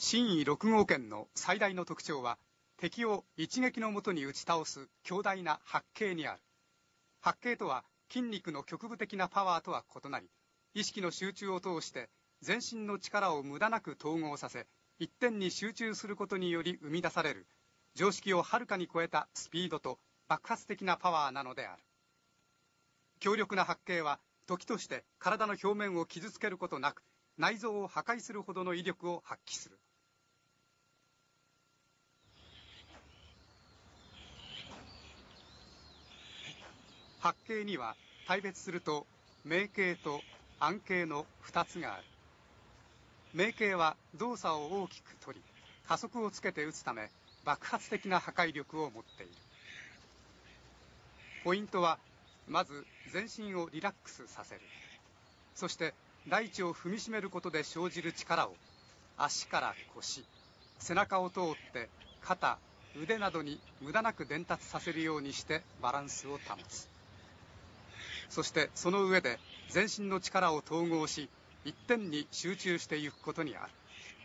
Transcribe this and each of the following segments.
新意6号拳の最大の特徴は、敵を一撃のもとに打ち倒す強大な八景にある。八景とは筋肉の局部的なパワーとは異なり、意識の集中を通して全身の力を無駄なく統合させ、一点に集中することにより生み出される、常識をはるかに超えたスピードと爆発的なパワーなのである。強力な八景は時として体の表面を傷つけることなく、内臓を破壊するほどの威力を発揮する。八景には大別すると明景と暗景の2つがある。明景は動作を大きく取り、加速をつけて打つため爆発的な破壊力を持っている。ポイントは、まず全身をリラックスさせる。そして大地を踏みしめることで生じる力を足から腰、背中を通って肩、腕などに無駄なく伝達させるようにしてバランスを保つ。そしてその上で全身の力を統合し、一点に集中していくことにある。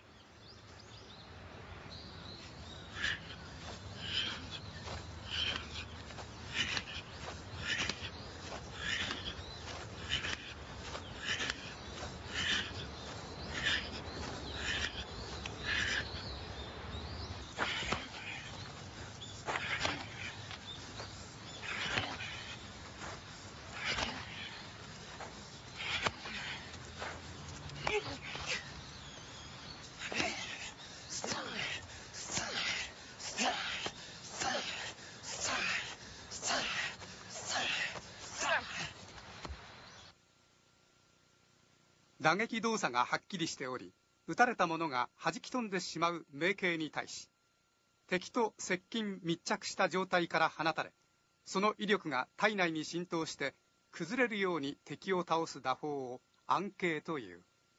打撃動作がはっきりしており、撃たれたものが弾き飛んでしまう明景に対し、敵と接近密着した状態から放たれ、その威力が体内に浸透して崩れるように敵を倒す打法を暗景という。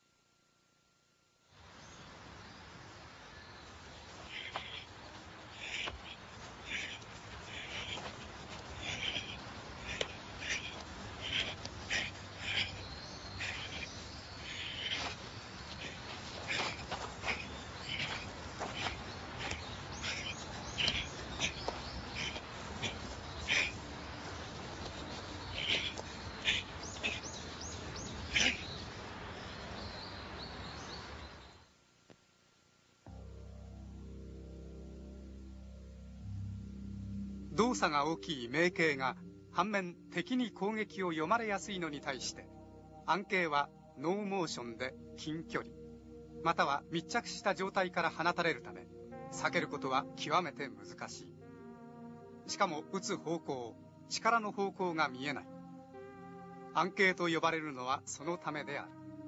動作が大きい明景が反面敵に攻撃を読まれやすいのに対して、暗景はノーモーションで近距離、または密着した状態から放たれるため、避けることは極めて難しい。しかも撃つ方向、力の方向が見えない。暗景と呼ばれるのはそのためである。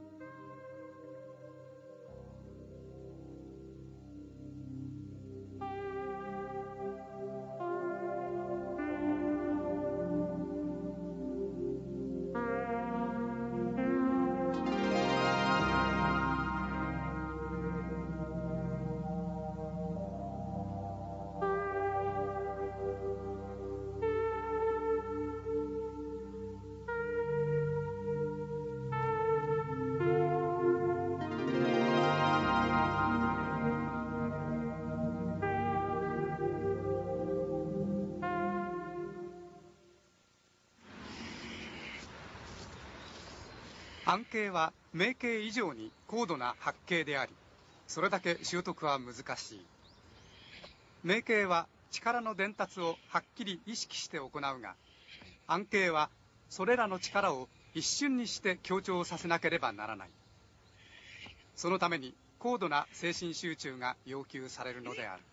暗景は明景以上に高度な八景であり、それだけ習得は難しい。明景は力の伝達をはっきり意識して行うが、暗景はそれらの力を一瞬にして強調させなければならない。そのために高度な精神集中が要求されるのである。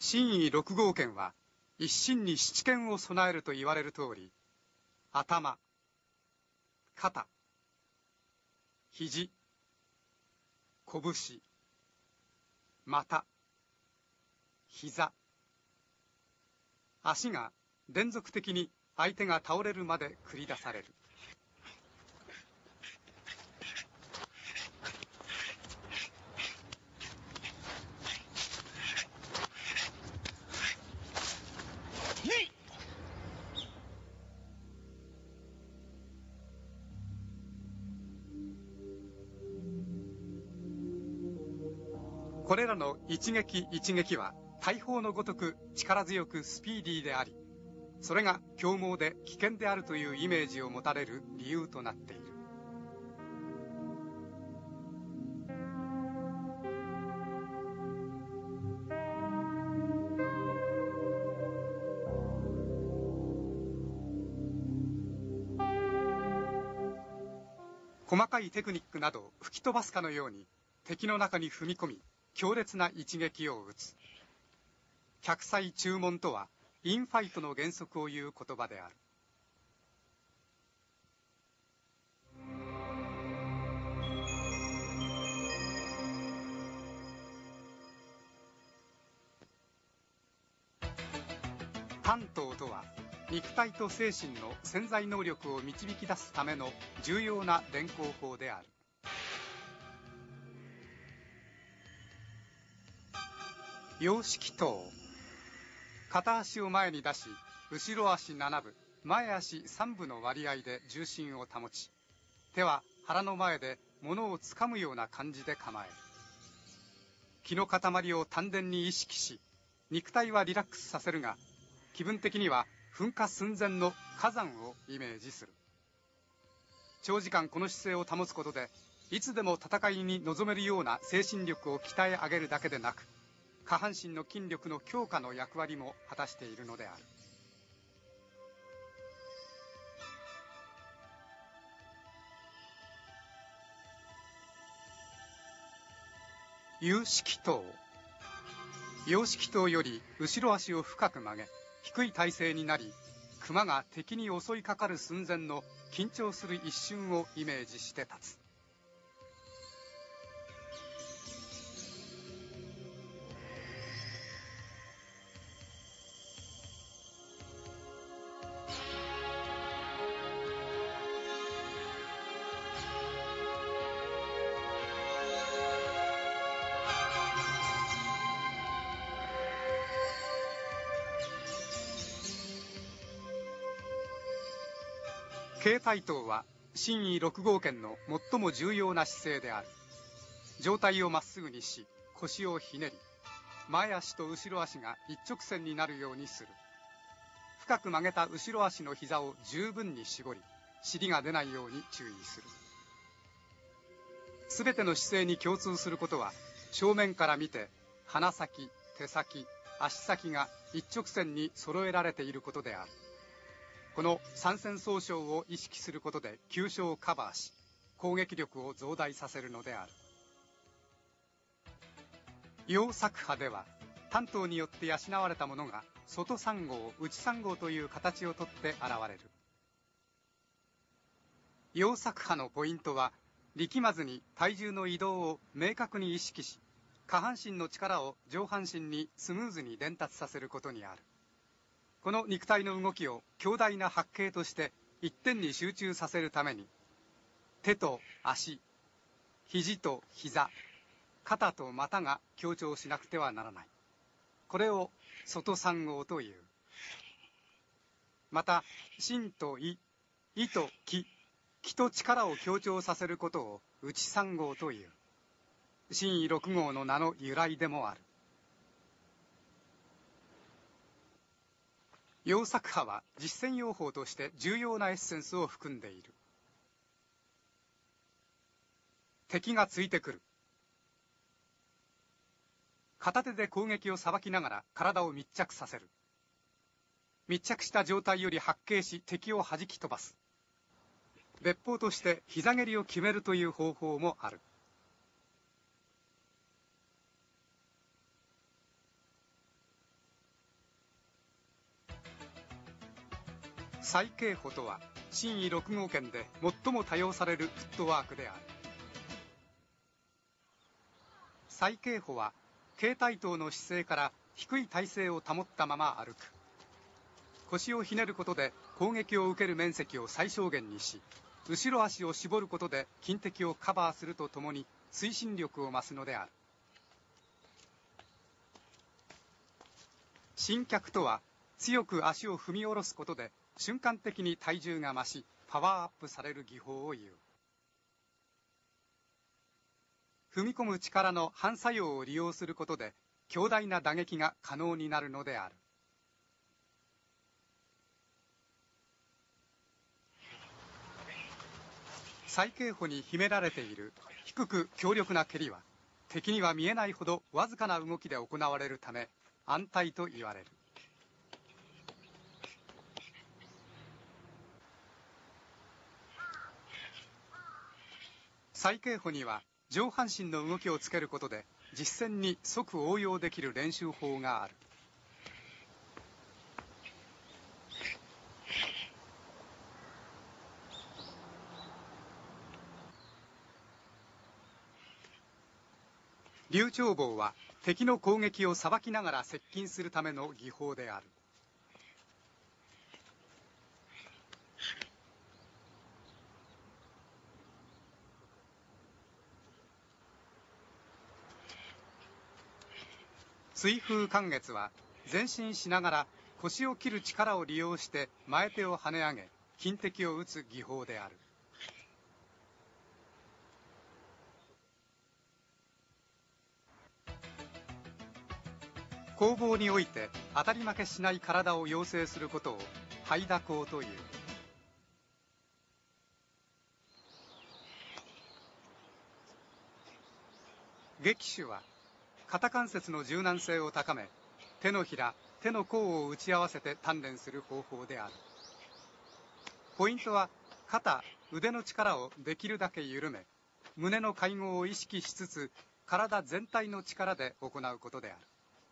真意六号拳は一心に七拳を備えると言われる通り、頭、肩、肘、拳、股、膝、足が連続的に相手が倒れるまで繰り出される。これらの一撃一撃は大砲のごとく力強くスピーディーであり、それが凶暴で危険であるというイメージを持たれる理由となっている。細かいテクニックなどを吹き飛ばすかのように敵の中に踏み込み、強烈な一撃を打つ。客祭注文とはインファイトの原則を言う言葉である。丹東とは肉体と精神の潜在能力を導き出すための重要な練行法である。楊式刀。片足を前に出し、後ろ足7分、前足3分の割合で重心を保ち、手は腹の前で物をつかむような感じで構える。気の塊を丹田に意識し、肉体はリラックスさせるが、気分的には噴火寸前の火山をイメージする。長時間この姿勢を保つことで、いつでも戦いに臨めるような精神力を鍛え上げるだけでなく、下半身の筋力の強化の役割も果たしているのである。楊式刀。楊式刀より後ろ足を深く曲げ、低い体勢になり、熊が敵に襲いかかる寸前の緊張する一瞬をイメージして立つ。携帯刀は真意六号拳の最も重要な姿勢である。上体をまっすぐにし、腰をひねり、前足と後ろ足が一直線になるようにする。深く曲げた後ろ足の膝を十分に絞り、尻が出ないように注意する。すべての姿勢に共通することは、正面から見て鼻先、手先、足先が一直線に揃えられていることである。この三線相称を意識することで急所をカバーし、攻撃力を増大させるのである。楊作派では、丹東によって養われたものが外三号、内三号という形をとって現れる。楊作派のポイントは、力まずに体重の移動を明確に意識し、下半身の力を上半身にスムーズに伝達させることにある。この肉体の動きを強大な八景として一点に集中させるために、手と足、肘と膝、肩と股が強調しなくてはならない。これを外三号という。また、心と意、意と気、気と力を強調させることを内三号という。真意六号の名の由来でもある。楊作派は実践用法として重要なエッセンスを含んでいる。敵がついてくる。片手で攻撃をさばきながら体を密着させる。密着した状態より発勁し敵を弾き飛ばす。別法として膝蹴りを決めるという方法もある。 再警歩とは新位6号圏で最も多用されるフットワークである。再警歩は携帯等の姿勢から低い体勢を保ったまま歩く。腰をひねることで攻撃を受ける面積を最小限にし、後ろ足を絞ることで近敵をカバーするとともに推進力を増すのである。伸脚とは強く足を踏み下ろすことで瞬間的に体重が増しパワーアップされる技法を言う。踏み込む力の反作用を利用することで強大な打撃が可能になるのである。再警歩に秘められている低く強力な蹴りは敵には見えないほどわずかな動きで行われるため安泰と言われる。再警歩には上半身の動きをつけることで実戦に即応用できる練習法がある。流暢棒は敵の攻撃をさばきながら接近するための技法である。水風貫月は前進しながら腰を切る力を利用して前手を跳ね上げ近敵を打つ技法である。攻防において当たり負けしない体を養成することを背打攻という。撃手は肩関節の柔軟性を高め手のひら手の甲を打ち合わせて鍛錬する方法である。ポイントは肩腕の力をできるだけ緩め胸の会合を意識しつつ体全体の力で行うことである。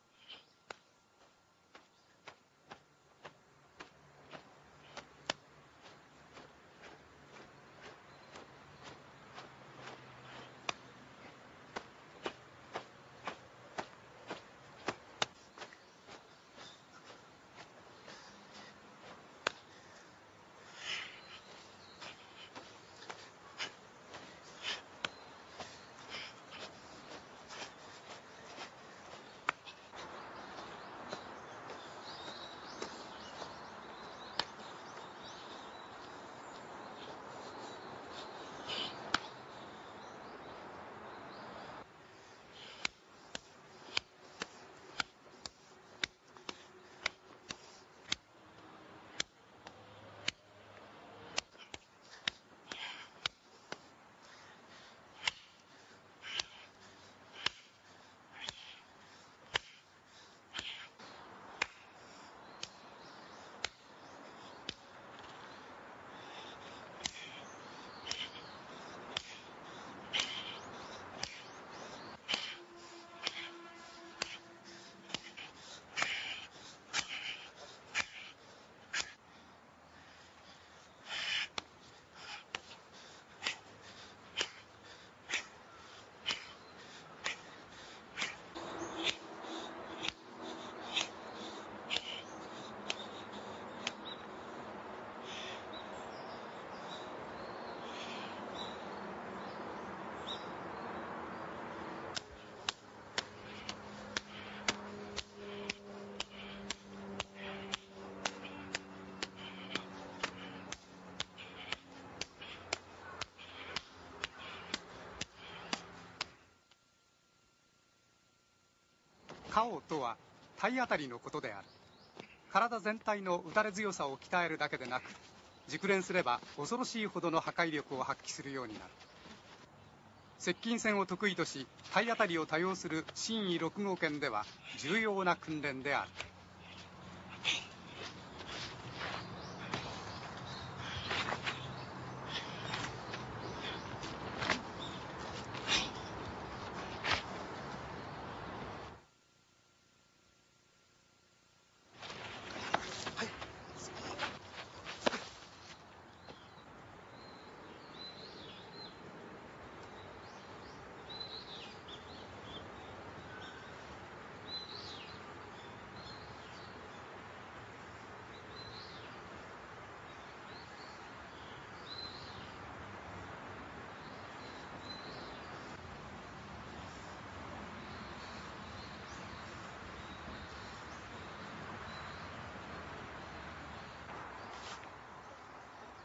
カオとは体当たりのことである。体全体の打たれ強さを鍛えるだけでなく熟練すれば恐ろしいほどの破壊力を発揮するようになる。接近戦を得意とし体当たりを多用する新位6号圏では重要な訓練である。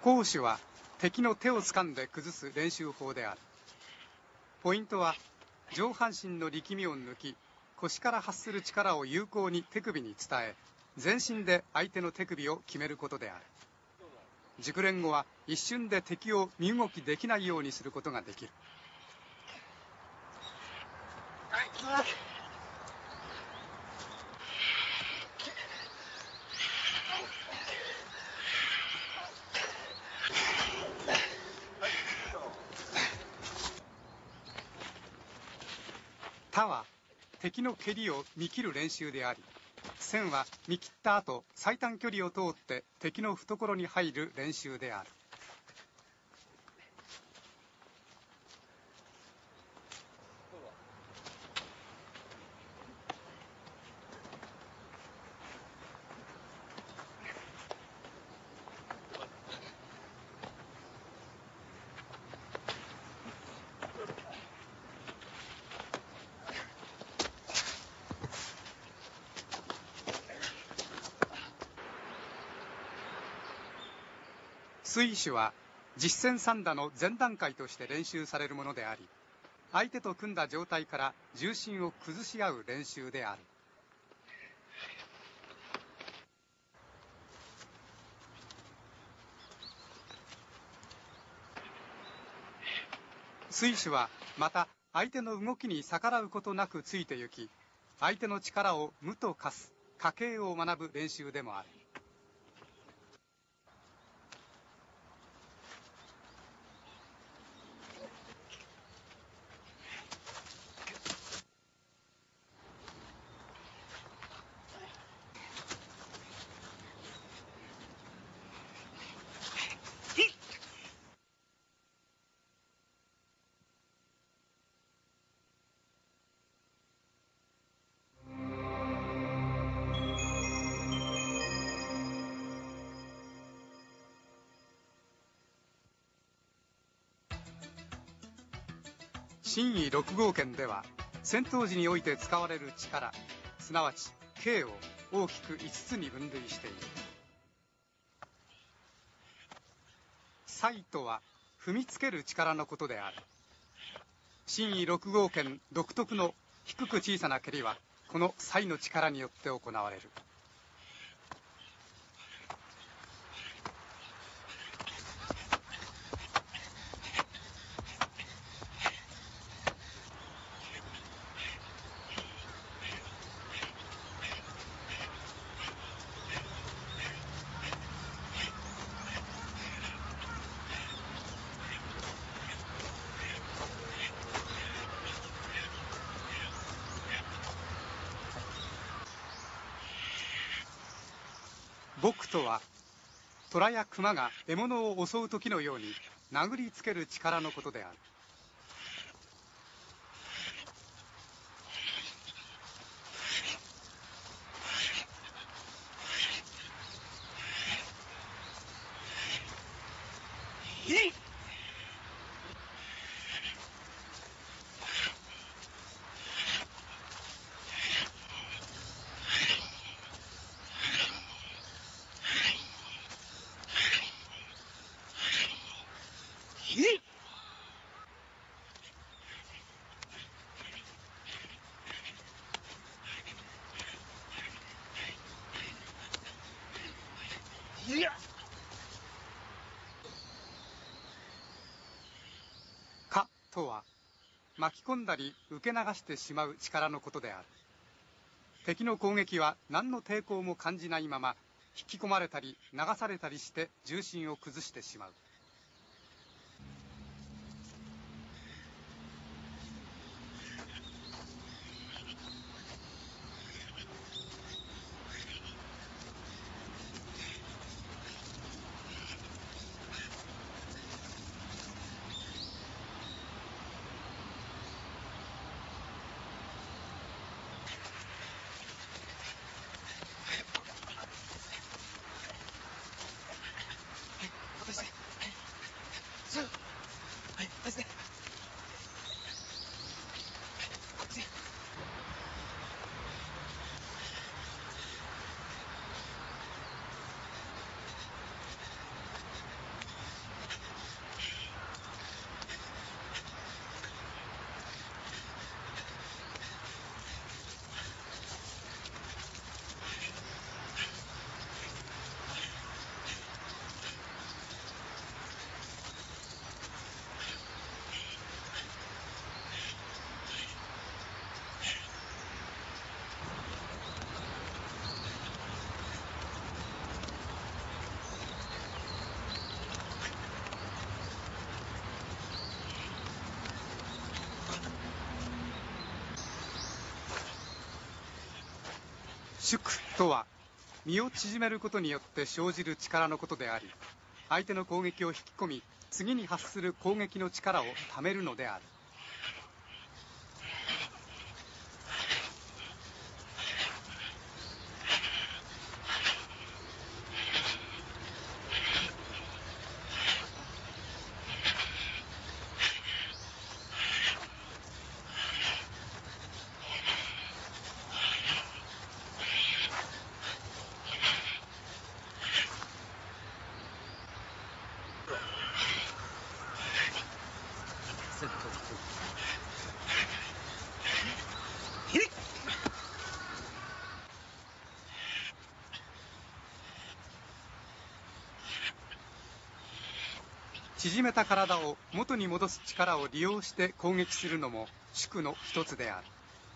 攻守は敵の手を掴んで崩す練習法である。ポイントは上半身の力みを抜き、腰から発する力を有効に手首に伝え、全身で相手の手首を決めることである。熟練後は一瞬で敵を身動きできないようにすることができる。他は敵の蹴りを見切る練習であり、線は見切った後、最短距離を通って敵の懐に入る練習である。水手は実戦三打の前段階として練習されるものであり、相手と組んだ状態から重心を崩し合う練習である。水手はまた相手の動きに逆らうことなくついて行き、相手の力を無と化す家系を学ぶ練習でもある。真意6号拳では、戦闘時において使われる力、すなわち勁を大きく5つに分類している。才とは踏みつける力のことである。真意6号拳独特の低く小さな蹴りは、この才の力によって行われる。撲とは、虎や熊が獲物を襲う時のように殴りつける力のことである。かとは、巻き込んだり受け流してしまう力のことである。敵の攻撃は何の抵抗も感じないまま引き込まれたり流されたりして重心を崩してしまう。 縮とは身を縮めることによって生じる力のことであり、相手の攻撃を引き込み、次に発する攻撃の力をためるのである。縮めた体を元に戻す力を利用して攻撃するのも縮の一つである。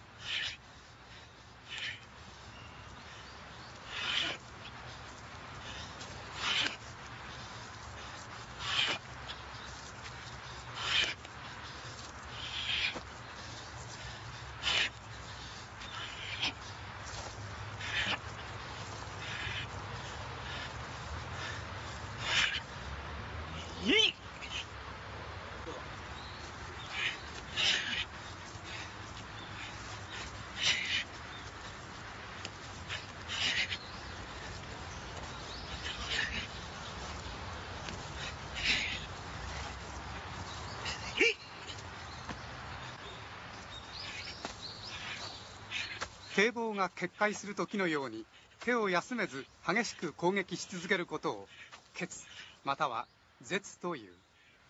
堤防が決壊する時のように手を休めず激しく攻撃し続けることを決または絶という。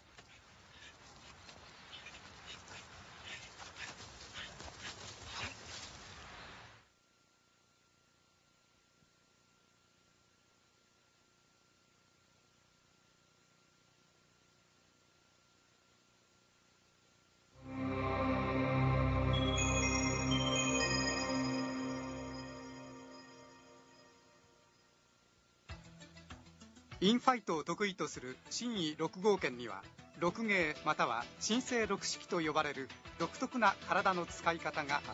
インファイトを得意とする新意6号拳には6芸または新生6式と呼ばれる独特な体の使い方がある。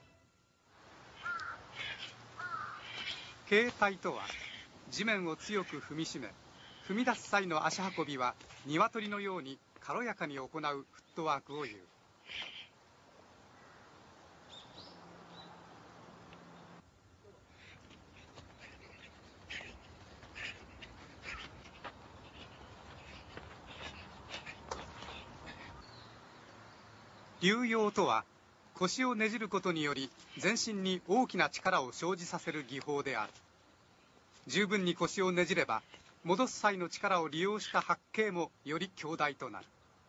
形態とは地面を強く踏みしめ、踏み出す際の足運びは鶏のように軽やかに行うフットワークを言う。流用とは腰をねじることにより全身に大きな力を生じさせる技法である。十分に腰をねじれば戻す際の力を利用した発勁もより強大となる。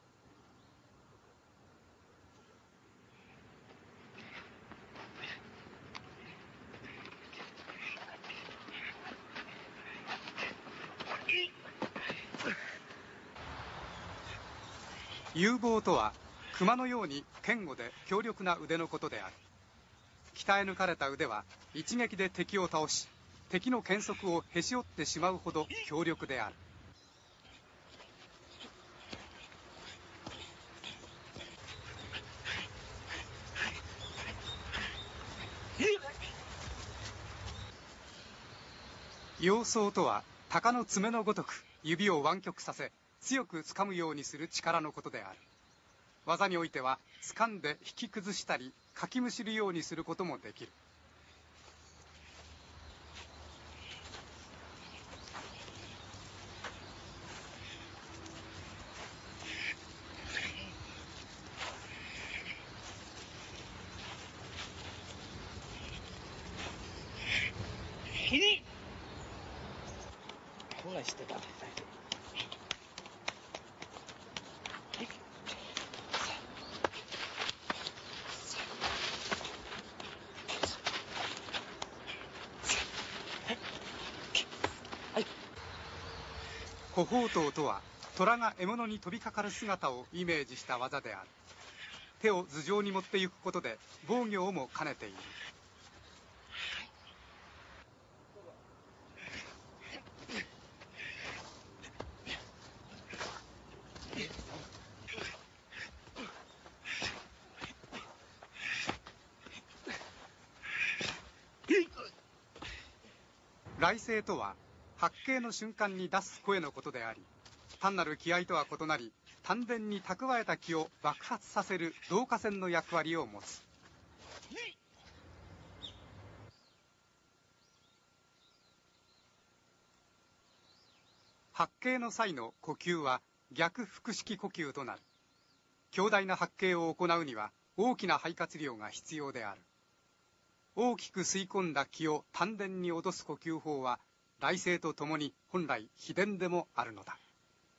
有望とは熊のように堅固で強力な腕のことである。鍛え抜かれた腕は一撃で敵を倒し、敵の剣足をへし折ってしまうほど強力である。腰奏とは鷹の爪のごとく指を湾曲させ強く掴むようにする力のことである。技においては掴んで引き崩したりかきむしるようにすることもできる。 ほらしてた。 虎砲刀とは虎が獲物に飛びかかる姿をイメージした技である。手を頭上に持っていくことで防御をも兼ねている。 雷声とは発警の瞬間に出す声のことであり、単なる気合とは異なり、丹田に蓄えた気を爆発させる導火線の役割を持つ。発警の際の呼吸は逆腹式呼吸となる。強大な発警を行うには大きな肺活量が必要である。大きく吸い込んだ気を丹田に落とす呼吸法は、雷声とともに本来秘伝でもあるのだ。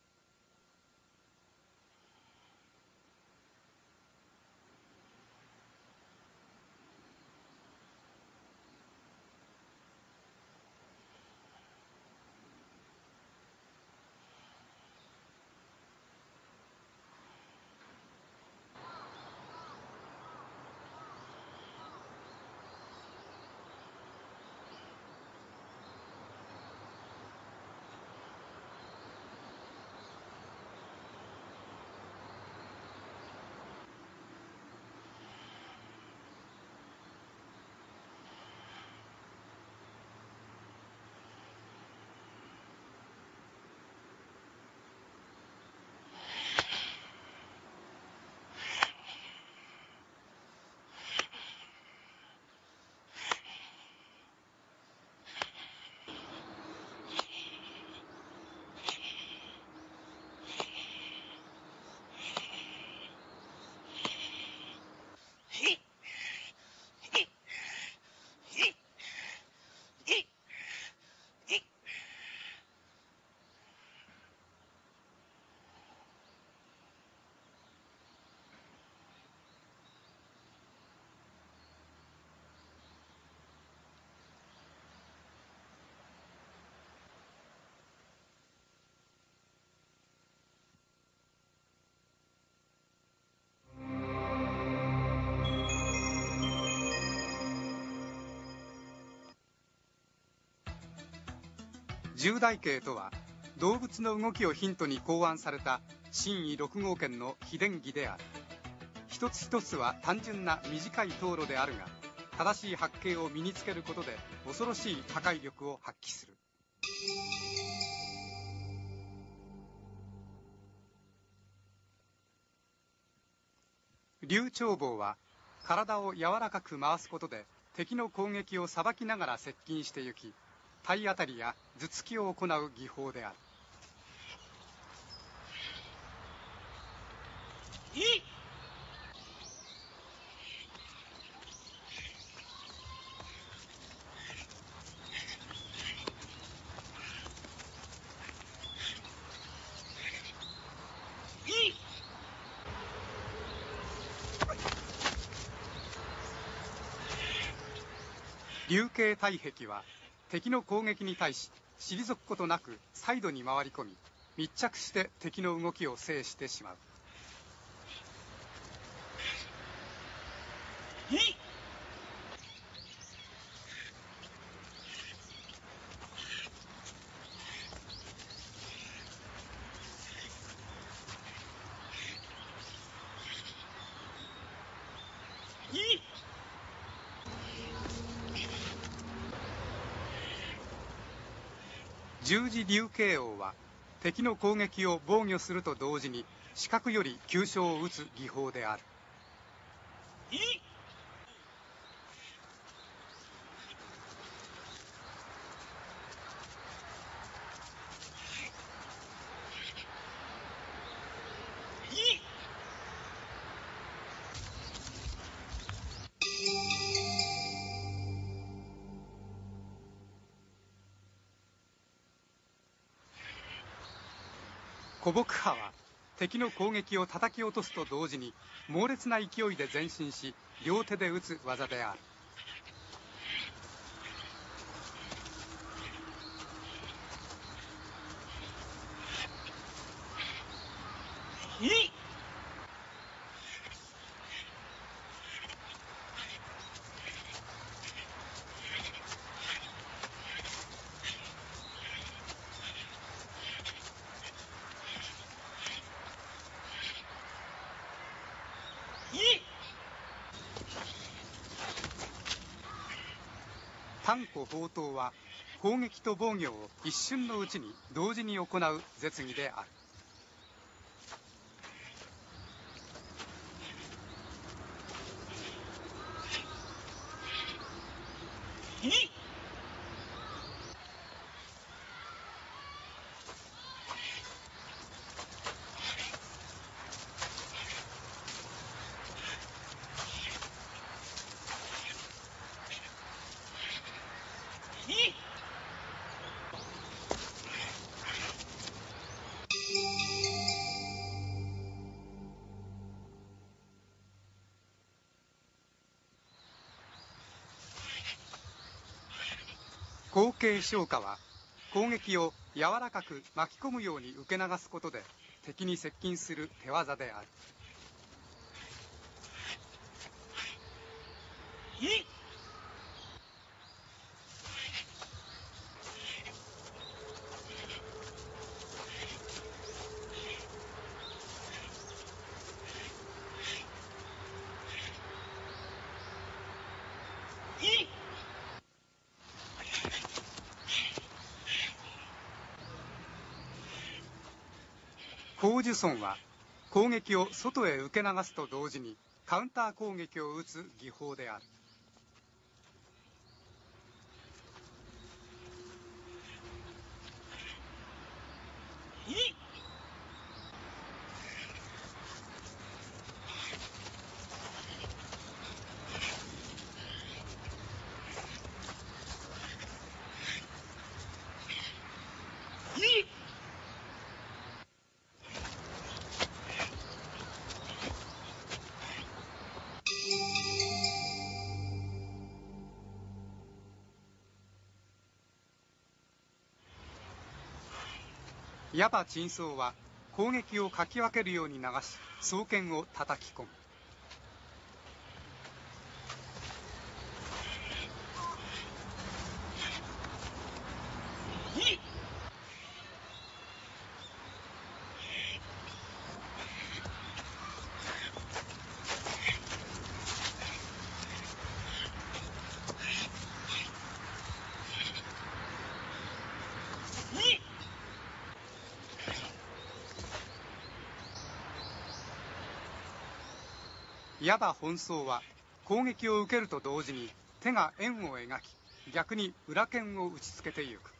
十大慶とは、動物の動きをヒントに考案された真意6号拳の秘伝技である。一つ一つは単純な短い灯籠であるが、正しい発警を身につけることで恐ろしい破壊力を発揮する。龍長棒は体を柔らかく回すことで敵の攻撃をさばきながら接近してゆき、体当たりや頭突きを行う技法である。龍形大壁は敵の攻撃に対し退くことなくサイドに回り込み、密着して敵の動きを制してしまう。十字竜形王は敵の攻撃を防御すると同時に視覚より急所を打つ技法である。古木派は敵の攻撃を叩き落とすと同時に猛烈な勢いで前進し、両手で打つ技である。丹古宝刀は攻撃と防御を一瞬のうちに同時に行う絶技である。後傾昇華は攻撃を柔らかく巻き込むように受け流すことで敵に接近する手技である。高樹村は攻撃を外へ受け流すと同時にカウンター攻撃を打つ技法である。矢場陳宗は攻撃をかき分けるように流し双剣を叩き込む。矢場本宗は攻撃を受けると同時に手が円を描き逆に裏剣を打ちつけてゆく。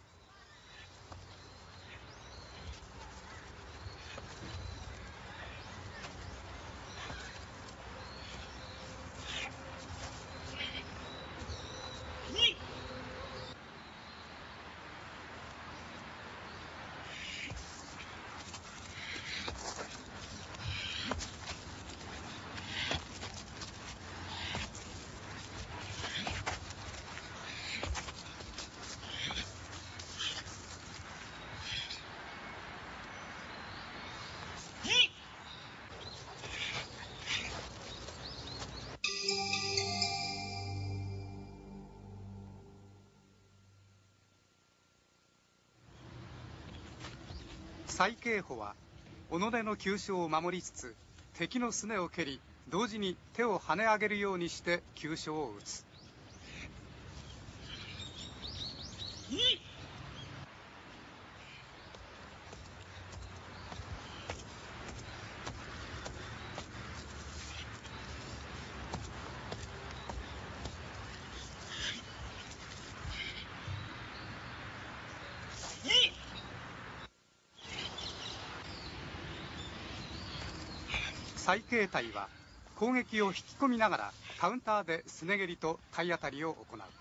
最慶歩は己の急所を守りつつ敵のすねを蹴り同時に手を跳ね上げるようにして急所を打つ。最慶体は攻撃を引き込みながらカウンターですね蹴りと体当たりを行う。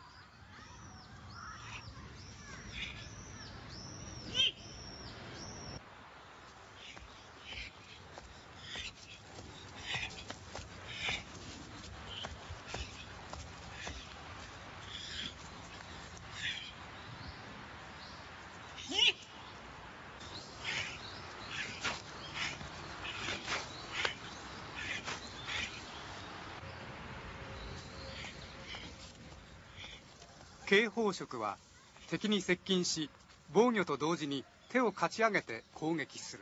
警報色は敵に接近し防御と同時に手をかち上げて攻撃する。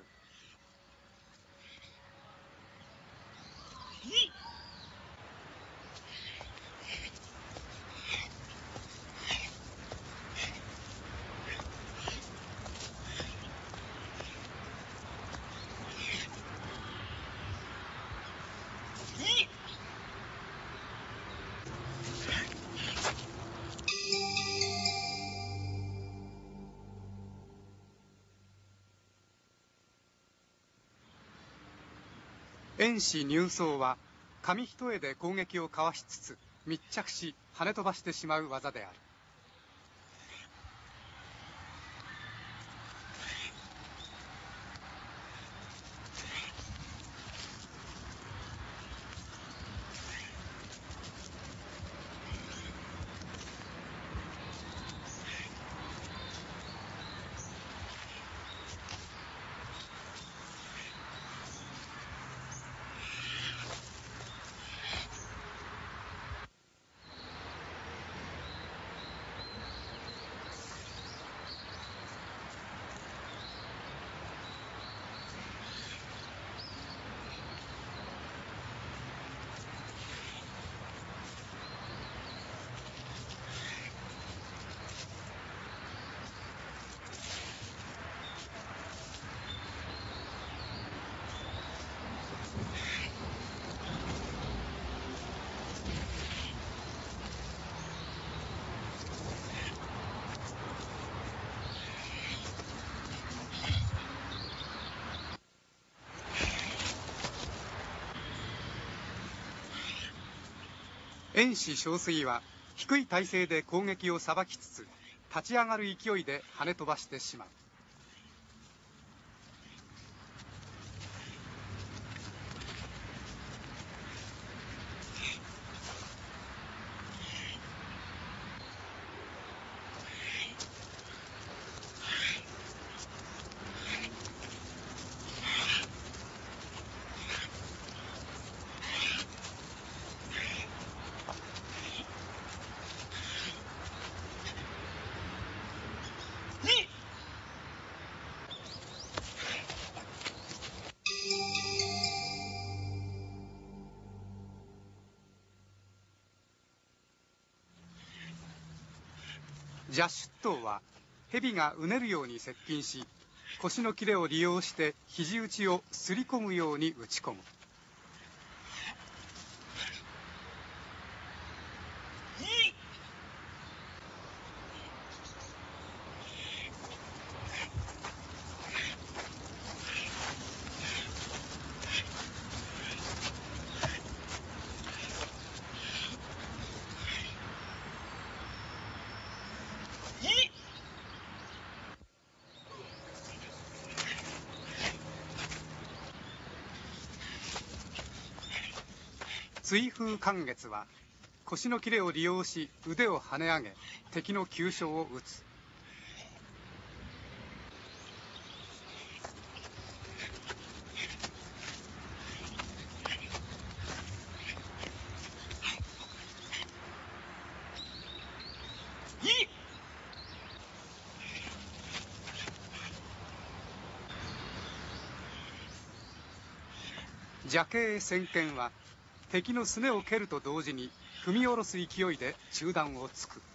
遠視入走は紙一重で攻撃をかわしつつ密着し跳ね飛ばしてしまう技である。遠視小水は低い体勢で攻撃をさばきつつ立ち上がる勢いで跳ね飛ばしてしまう。邪出刀は蛇がうねるように接近し、腰の切れを利用して肘打ちをすり込むように打ち込む。追風貫月は腰の切れを利用し腕を跳ね上げ敵の急所を打つ。邪形先剣は敵のすねを蹴ると同時に踏み下ろす勢いで中段を突く。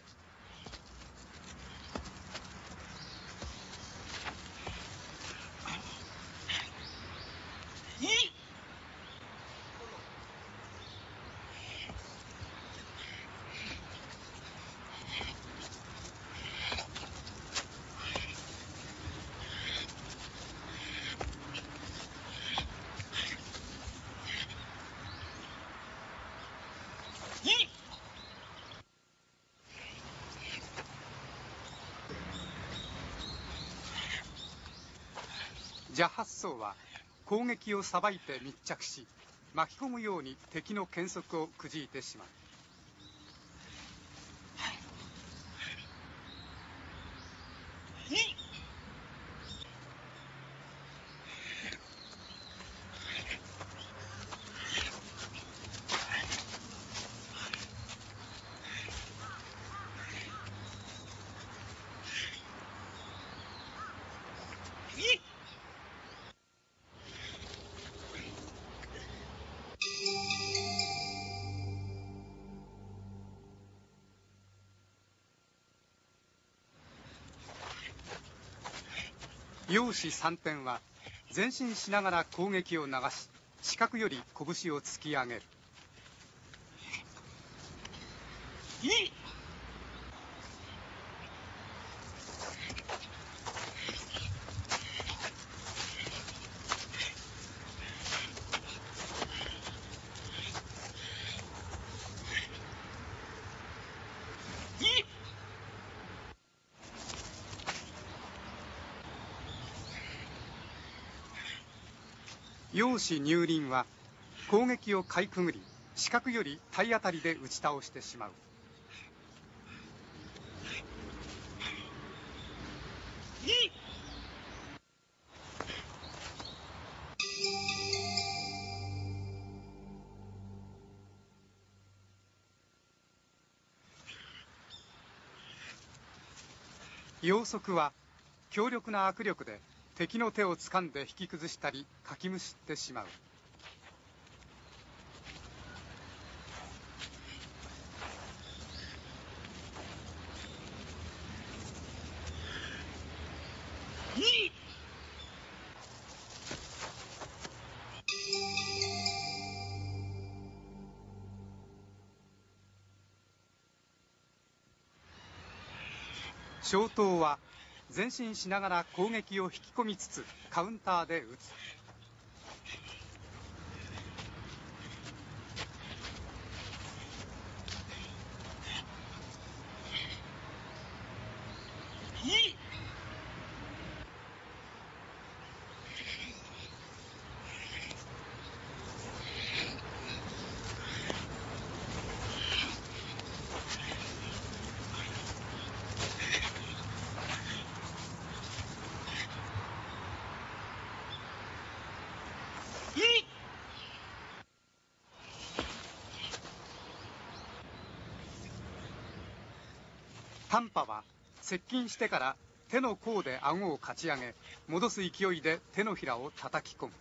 邪発想は攻撃をさばいて密着し巻き込むように敵の剣足をくじいてしまう。陽子三点は前進しながら攻撃を流し四角より拳を突き上げる。 陽子入輪は攻撃をかいくぐり、死角より体当たりで打ち倒してしまう。陽速は強力な握力で敵の手を掴んで引き崩したりかきむしってしまう。小刀は前進しながら攻撃を引き込みつつカウンターで打つ。短波は接近してから手の甲で顎をかち上げ、戻す勢いで手のひらを叩き込む。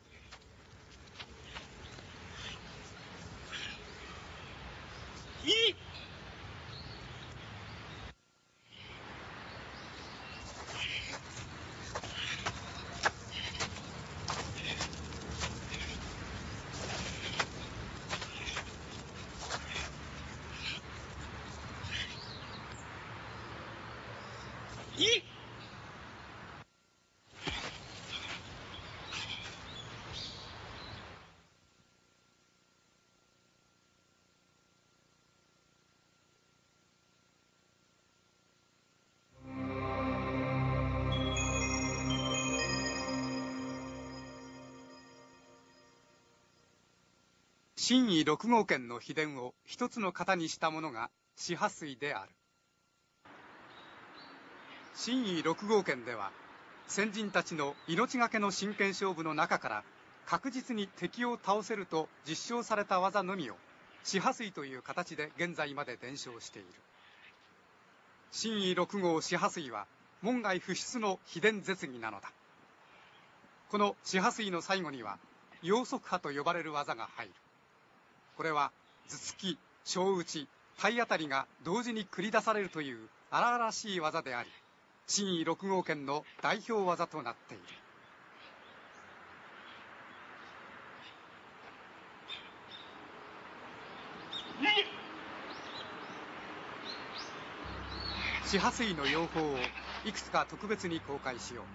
真意6号剣の秘伝を一つの型にしたものが四波水である。真意6号剣では先人たちの命がけの真剣勝負の中から確実に敵を倒せると実証された技のみを四波水という形で現在まで伝承している。真意6号四波水は門外不出の秘伝絶技なのだ。この四波水の最後には陽速波と呼ばれる技が入る。これは頭突き、小打ち、体当たりが同時に繰り出されるという荒々しい技であり、真意6号剣の代表技となっている。四波水の用法をいくつか特別に公開しよう。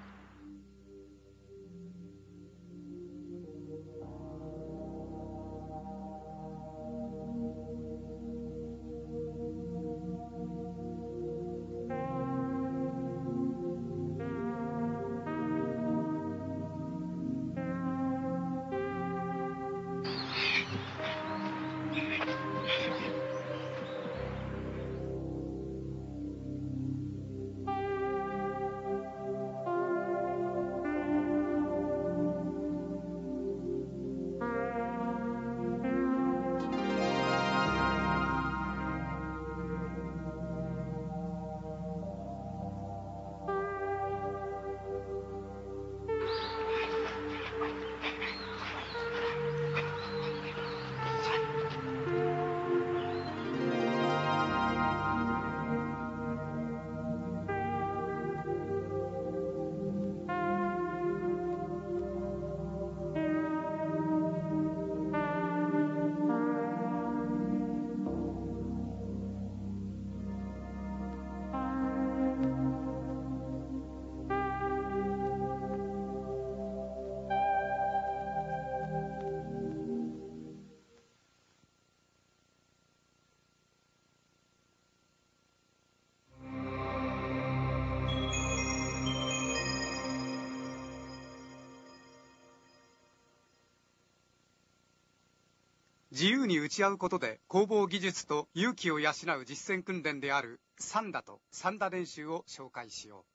自由に打ち合うことで攻防技術と勇気を養う実践訓練である三打と三打練習を紹介しよう。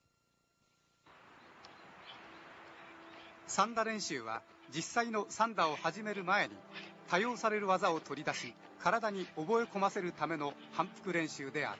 三打練習は実際の三打を始める前に多用される技を取り出し、体に覚え込ませるための反復練習である。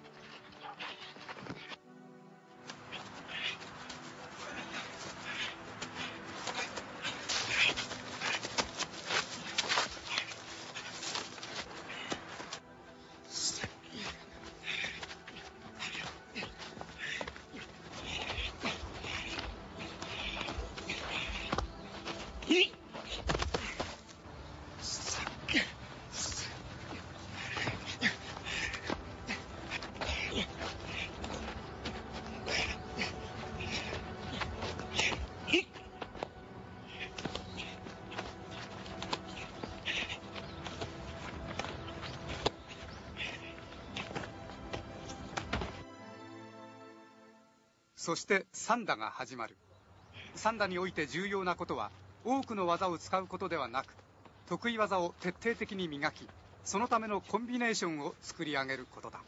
そして三打が始まる。三打において重要なことは、多くの技を使うことではなく、得意技を徹底的に磨き、そのためのコンビネーションを作り上げることだ。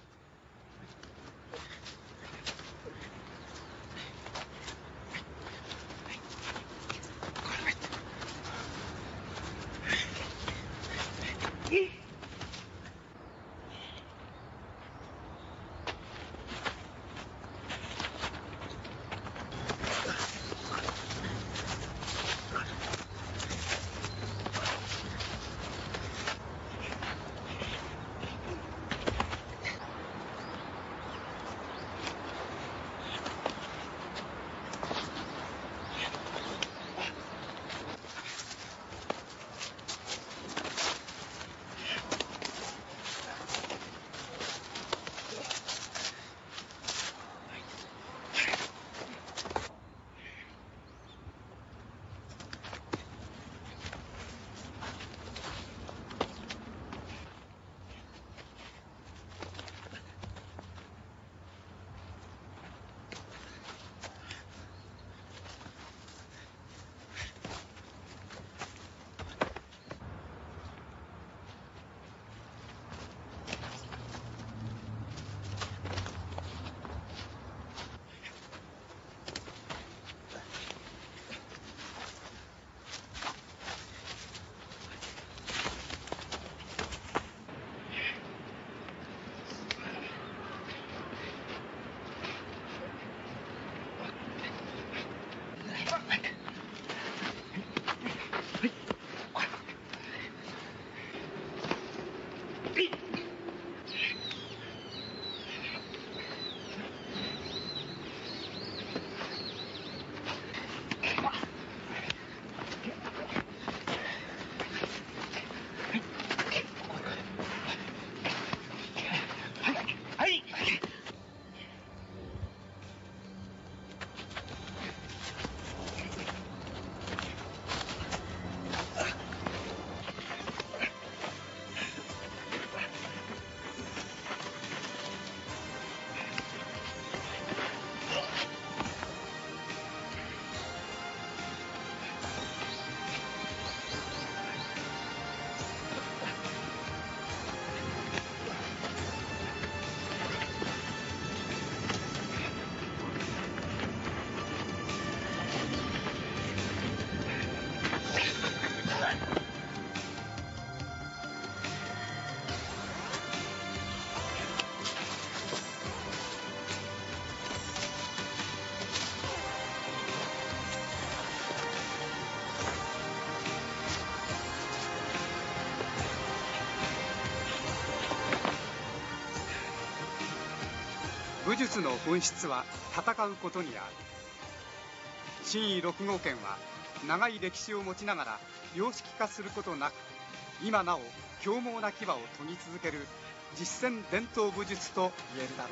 武術の本質は戦うことにある。真意6号拳は長い歴史を持ちながら様式化することなく、今なお凶猛な牙を研ぎ続ける実践伝統武術と言えるだろう。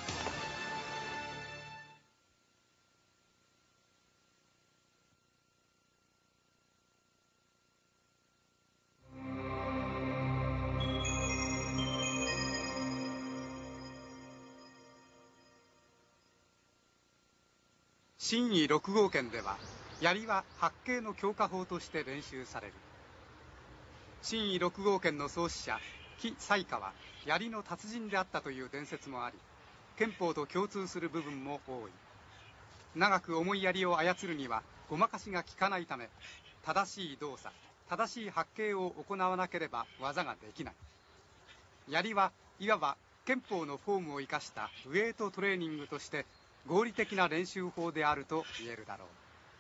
真意6号拳では、槍は八景の強化法として練習される。 新位6号憲の創始者紀彩花は槍の達人であったという伝説もあり、憲法と共通する部分も多い。長く重い槍を操るにはごまかしが効かないため、正しい動作、正しい発勁を行わなければ技ができない。槍はいわば憲法のフォームを生かしたウェイトトレーニングとして合理的な練習法であると言えるだろう。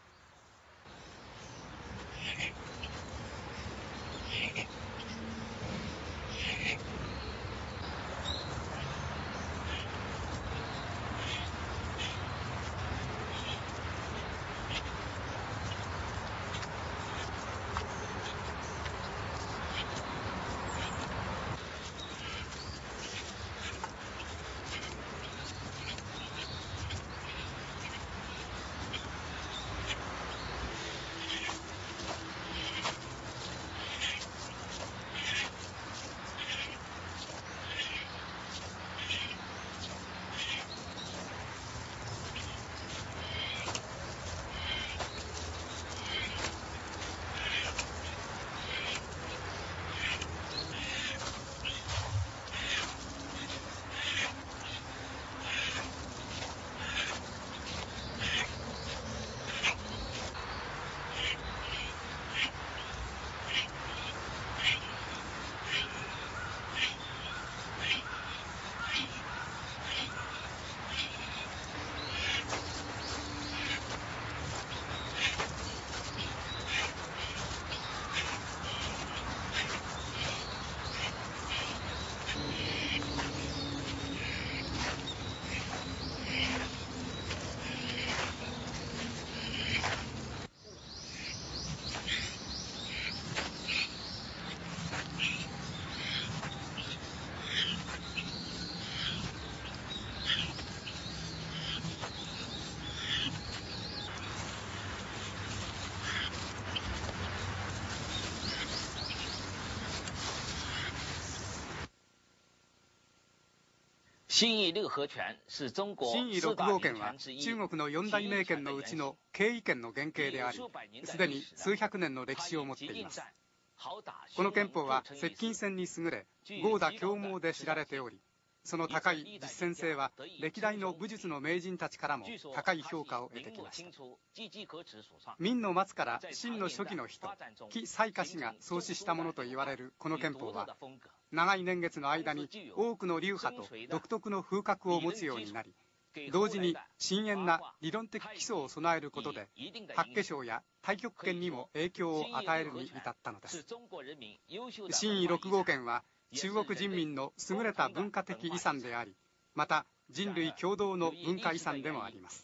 新位6合拳是中国新位6号拳は中国の四大名拳のうちの敬意拳の原型であり、すでに数百年の歴史を持っています。この拳法は接近戦に優れ、豪打強猛で知られており、その高い実践性は歴代の武術の名人たちからも高い評価を得てきました。明の末から清の初期の人、紀彩花氏が創始したものと言われるこの拳法は、長い年月の間に多くの流派と独特の風格を持つようになり、同時に深遠な理論的基礎を備えることで、八卦掌や太極拳にも影響を与えるに至ったのです。新位6号拳は中国人民の優れた文化的遺産であり、また人類共同の文化遺産でもあります。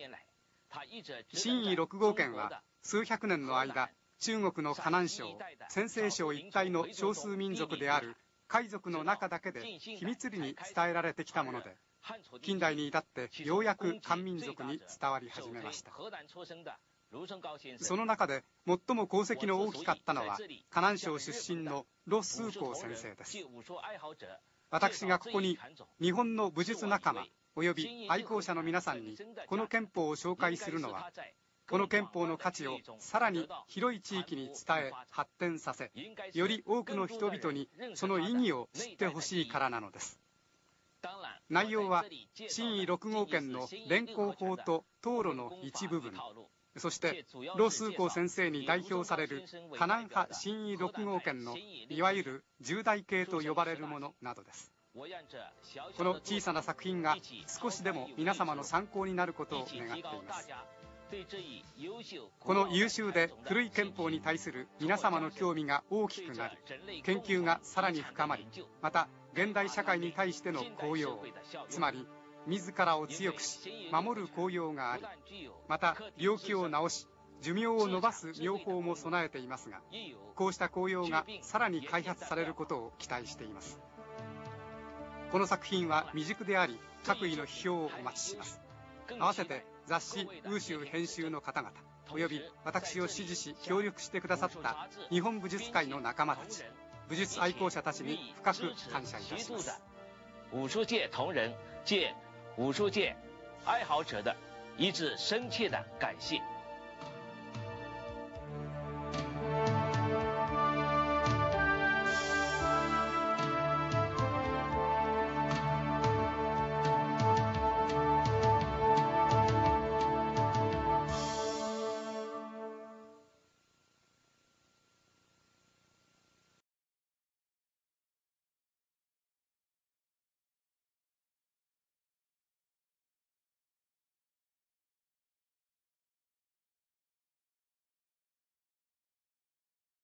新位6号拳は数百年の間、中国の河南省、陝西省一帯の少数民族である海賊の中だけで秘密裏に伝えられてきたもので、近代に至ってようやく漢民族に伝わり始めました。その中で最も功績の大きかったのは河南省出身の羅崇光先生です。私がここに日本の武術仲間および愛好者の皆さんにこの拳法を紹介するのは、この拳法の価値をさらに広い地域に伝え発展させ、より多くの人々にその意義を知ってほしいからなのです。内容は新位6号拳の連行法と討論の一部分、そして羅崇光先生に代表される河南派新位6号拳のいわゆる10代系と呼ばれるものなどです。この小さな作品が少しでも皆様の参考になることを願っています。この優秀で古い憲法に対する皆様の興味が大きくなり、研究がさらに深まり、また現代社会に対しての効用、つまり自らを強くし守る効用があり、また病気を治し寿命を延ばす妙法も備えていますが、こうした効用がさらに開発されることを期待しています。この作品は未熟であり、各位の批評をお待ちします。合わせて雑誌優秀編集の方々および私を支持し協力してくださった日本武術界の仲間たち、武術愛好者たちに深く感謝いたします。 武術界同仁借武术界愛好者的一致深切的感謝。